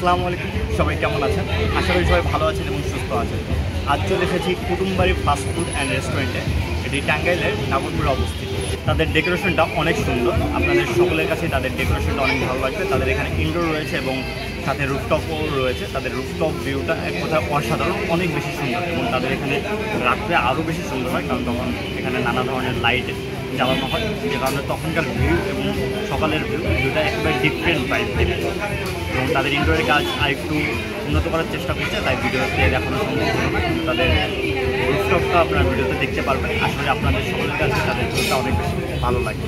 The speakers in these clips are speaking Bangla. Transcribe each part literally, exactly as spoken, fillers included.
আসসালামু আলাইকুম, সবাই কেমন আছেন? আশা করি সবাই ভালো আছেন এবং সুস্থ আছেন। আজ চলে এসেছি কুটুমবাড়ি ফাস্ট ফুড অ্যান্ড রেস্টুরেন্টে। এটি টাঙ্গাইলের নাগরপুরে অবস্থিত। তাদের ডেকোরেশনটা অনেক সুন্দর, আপনাদের সকলের কাছে তাদের ডেকোরেশনটা অনেক ভালো লাগবে। তাদের এখানে ইনডোর রয়েছে এবং সাথে রুফটপও রয়েছে। তাদের রুফটপ ভিউটা এক কথায় অসাধারণ, অনেক বেশি সুন্দর এবং তাদের এখানে রাত্রে আরও বেশি সুন্দর হয়, কারণ তখন এখানে নানা ধরনের লাইট জ্বালানো হয়, যে কারণে তখনকার ভিউ এবং সকালের ভিউ ভিউটা একেবারে ডিফারেন্ট পাই দেবে। এবং তাদের ইনডোরের কাজ আরেকটু উন্নত করার চেষ্টা করছে, তাই ভিডিওতে দেখানো সম্ভব হলো না। তাদের রুফটপটা আপনার ভিডিওতে দেখতে পারবেন। আসলে আপনাদের সকলের কাছে তাদের ভিউটা অনেক বেশি ভালো লাগে।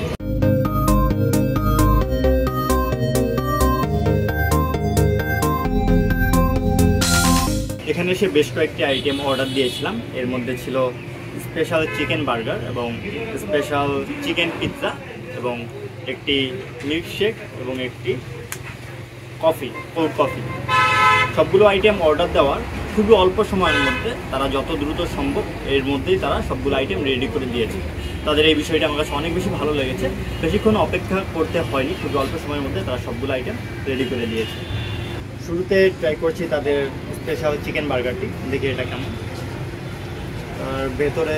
এখানে এসে বেশ কয়েকটি আইটেম অর্ডার দিয়েছিলাম। এর মধ্যে ছিল স্পেশাল চিকেন বার্গার এবং স্পেশাল চিকেন পিৎজা এবং একটি মিল্কশেক এবং একটি কফি, কোল্ড কফি। সবগুলো আইটেম অর্ডার দেওয়ার খুবই অল্প সময়ের মধ্যে, তারা যত দ্রুত সম্ভব এর মধ্যেই তারা সবগুলো আইটেম রেডি করে দিয়েছে। তাদের এই বিষয়টা আমার কাছে অনেক বেশি ভালো লেগেছে। বেশিক্ষণ অপেক্ষা করতে হয়নি, খুবই অল্প সময়ের মধ্যে তারা সবগুলো আইটেম রেডি করে দিয়েছে। শুরুতে ট্রাই করছি তাদের স্পেশাল চিকেন বার্গারটি, দেখি এটা কেমন। আর ভেতরে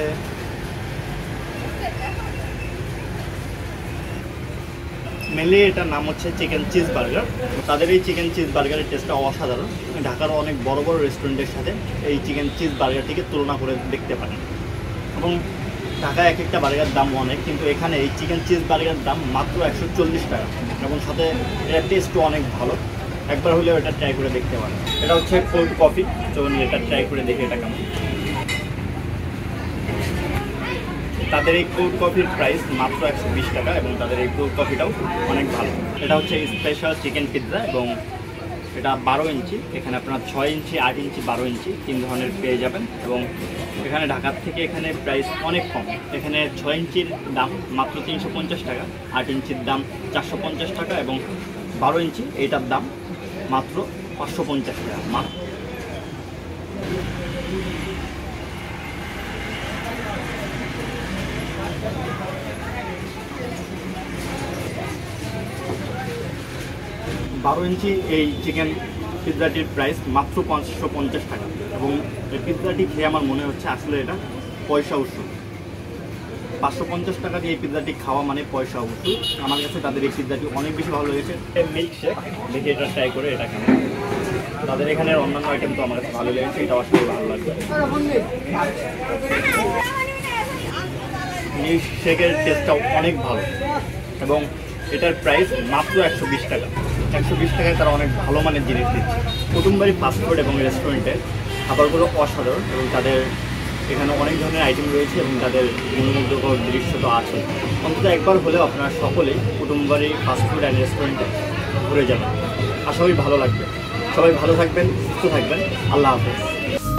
মেনলি এটার নাম হচ্ছে চিকেন চিজ বার্গার। তাদের এই চিকেন চিজ বার্গারের টেস্টটা অসাধারণ। ঢাকার অনেক বড় বড় রেস্টুরেন্টের সাথে এই চিকেন চিজ বার্গারটিকে তুলনা করে দেখতে পারেন। এবং ঢাকায় এক একটা বার্গার দাম অনেক, কিন্তু এখানে এই চিকেন চিজ বার্গারের দাম মাত্র একশো চল্লিশ টাকা এবং সাথে এটার টেস্টও অনেক ভালো। একবার হলেও এটা ট্রাই করে দেখতে পারেন। এটা হচ্ছে কোল্ড কফি, চলুন এটা ট্রাই করে দেখি এটা কেমন। তাদের এই কোল্ড কফির প্রাইস মাত্র একশো বিশ টাকা এবং তাদের এই কোল্ড কফিটাও অনেক ভালো। এটা হচ্ছে স্পেশাল চিকেন পিৎজা এবং এটা বারো ইঞ্চি। এখানে আপনার ছয় ইঞ্চি, আট ইঞ্চি, বারো ইঞ্চি তিন ধরনের পেয়ে যাবেন। এবং এখানে ঢাকার থেকে এখানে প্রাইস অনেক কম। এখানে ছয় ইঞ্চির দাম মাত্র তিনশো পঞ্চাশ টাকা, আট ইঞ্চির দাম চারশো পঞ্চাশ টাকা এবং বারো ইঞ্চি এইটার দাম মাত্র পাঁচশো পঞ্চাশ টাকা। মাত্র বারো ইঞ্চি এই চিকেন পিৎজাটির প্রাইস মাত্র পাঁচশো পঞ্চাশ টাকা এবং এই পিৎজাটি খেয়ে আমার মনে হচ্ছে আসলে এটা পয়সা উসুল। পাঁচশো পঞ্চাশ টাকা দিয়ে এই পিৎজাটি খাওয়া মানে পয়সা উসুল। আমার কাছে তাদের এই পিৎজাটি অনেক বেশি ভালো লেগেছে। মিল্কশেক দেখি এটা ট্রাই করে এটা কেমন। তাদের এখানে অন্যান্য আইটেম তো আমার কাছে ভালো লেগেছে, এটা আসলে ভালো লাগবে। মিল্কশেকের টেস্টটাও অনেক ভালো এবং এটার প্রাইস মাত্র একশো বিশ টাকা। একশো বিশ টাকায় তারা অনেক ভালো মানের জিনিস দিচ্ছে। কুটুমবাড়ি ফাস্টফুড এবং রেস্টুরেন্টের খাবারগুলো অসাধারণ এবং তাদের এখানে অনেক ধরনের আইটেম রয়েছে এবং তাদের মনোমুগ্ধকর দৃশ্য তো আছে। অন্তত একবার হলেও আপনারা সকলেই কুটুমবাড়ি ফাস্টফুড অ্যান্ড রেস্টুরেন্টে ঘুরে যাবেন। আশা করি ভালো লাগবে। সবাই ভালো থাকবেন, সুস্থ থাকবেন। আল্লাহ হাফেজ।